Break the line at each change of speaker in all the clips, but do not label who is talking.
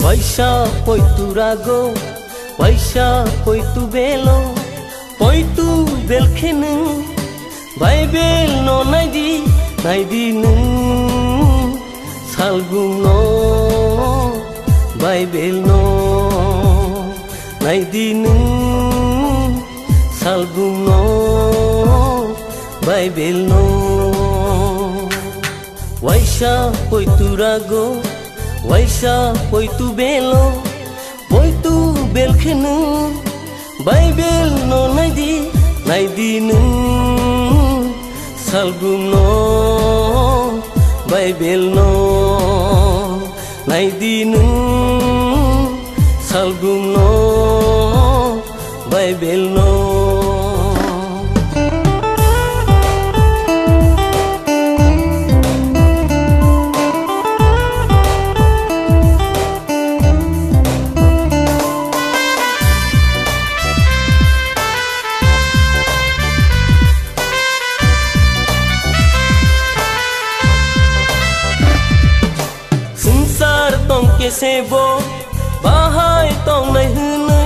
Waisha poitu rago Waisha poitu belo Poitu belkhenu Baibel no naidi nu Salgum no Baibel no naidi nu Salgum no Baibel no Waisha poitu rago Waisha poitu belo Poitu belkhenu Baibel no naidi nu Salgum no Baibel no naidi nu Salgum no Baibel no tông kia xe vô ba hai tông này hư nơi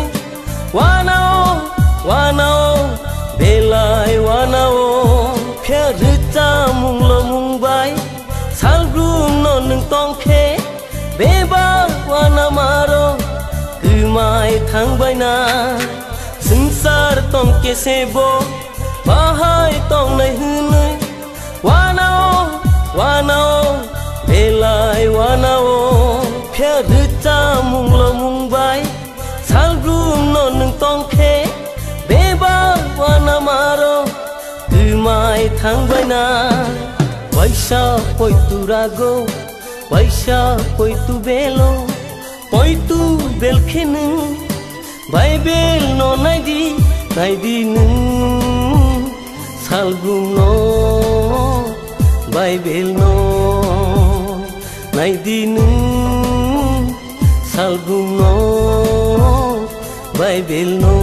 wa nao để lại wa nao phía rứt cha mung lo mung bay sal rum no nung tông khe bê ba wa na maro cứ mai thang bay na sinh sar tông kia xe vô ba hai tông này hư nơi wa nao để lại wa nao phía rứt cha mung lo mung bay sal rum no nung tông khe bê ba wa na maro cứ mai thang bay na Waisha poitu rago Waisha poitu belo Poitu belkhenu Baibel no naidi nu Salgum no Baibel no naidi nu Salgum no Baibel no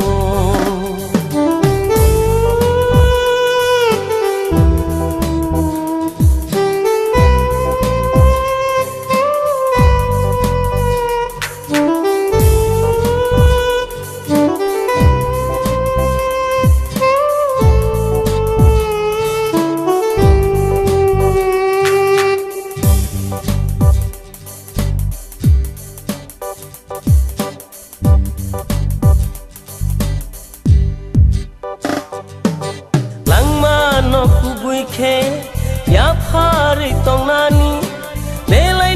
no kubui khe ya phari tong nani belai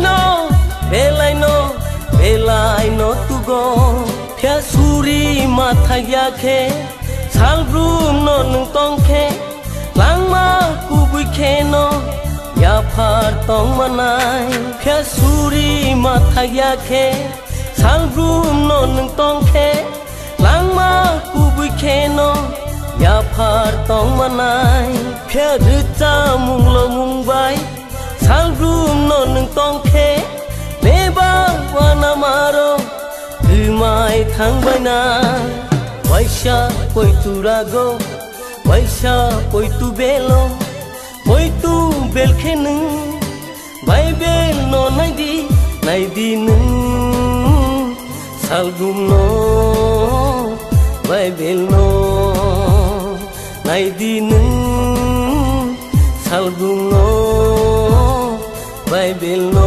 no tu go phya suri matha ya khe sal rum no nung tong khe langma kubui khe no ya phar tong manai phya suri matha ya khe sal rum no nung tong khe langma kubui khe no ya phar tong manai phía rứt cha mung lo mung bay sal rum no nung tong khe bê ba wa na maro cứ mai thang bay na Waisha poitu rago Waisha poitu belo Poitu belkhenu Baibel no naidi nu Salgum no Baibel no naidi nu Salgum no Baibel no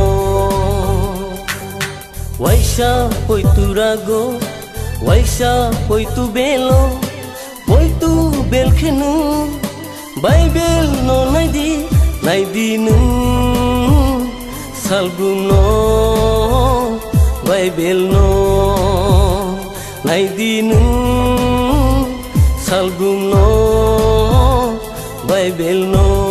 Waisha poitu rago Waisha poitu belo Poitu belkhenu Baibel no naidi nu Salgum no Baibel no naidi nu Salgum no Baibel no